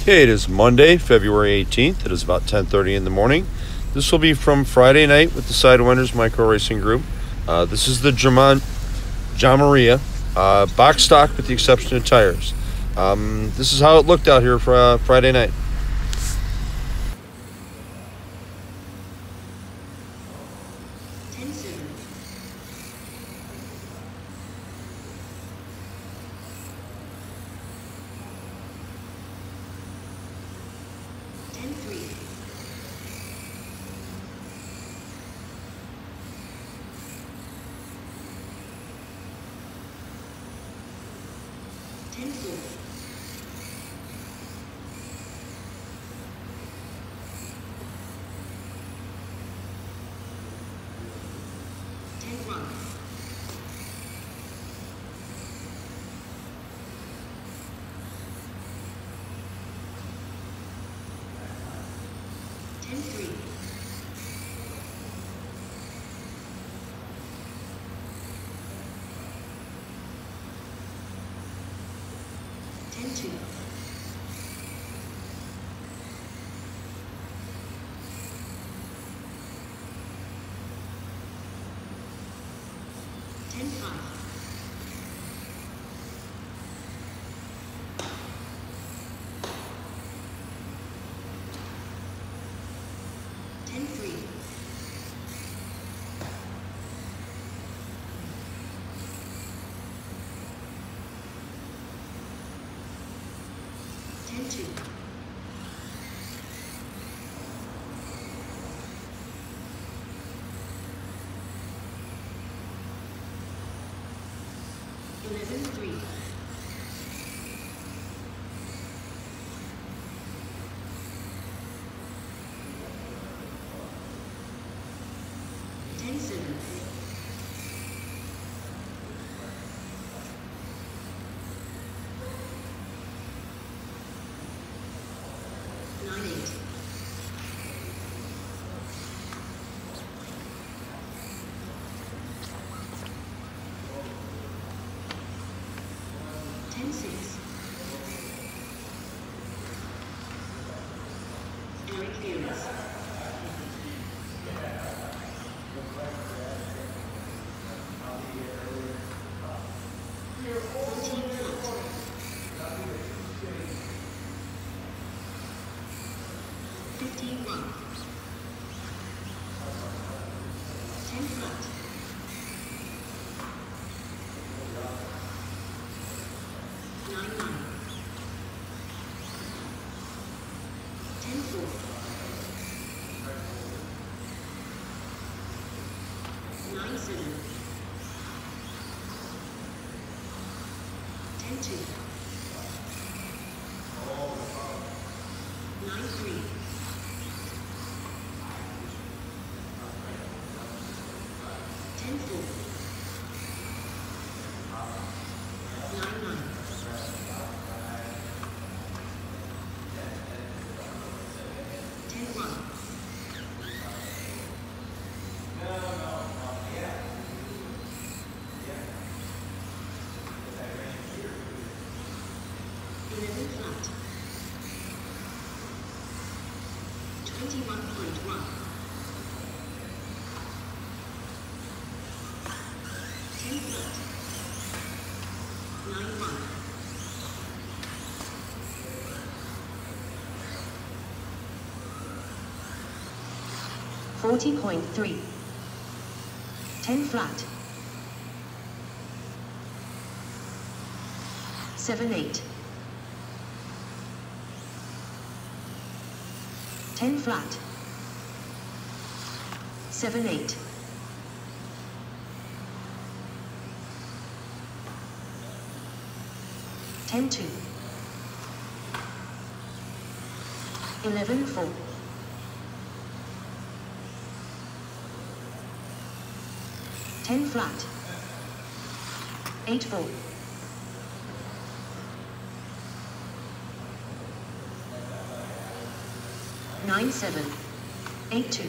Okay, it is Monday, February 18th. It is about 10:30 in the morning. This will be from Friday night with the Sidewinderz Micro Racing Group. This is the Jomurema box stock with the exception of tires. This is how it looked out here for Friday night. $40.3. 10 flat. 7/8. 10 flat. 7/8. 10-2. 11-4. 10 flat. 8-4. 9-7. 8-2.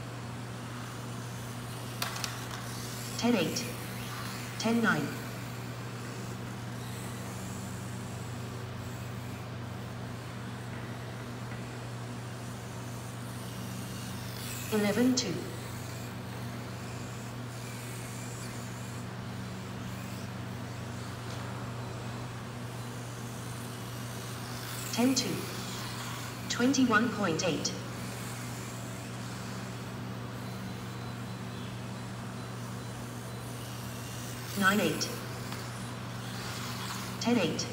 10-8. 10-9. 11-2. 10-2. 21.8. 9-8. 10-8.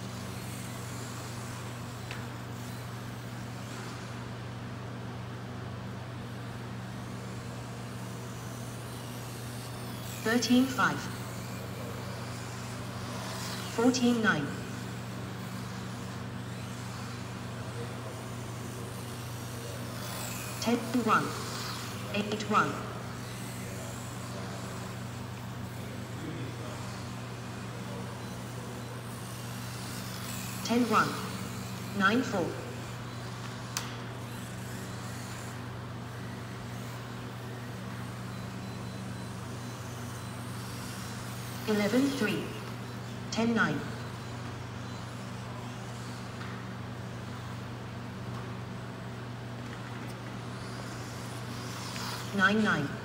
13-5. 14-9. 10-1. 8-1. 10-1. 9-4. 11-3. 10-9. 9-9.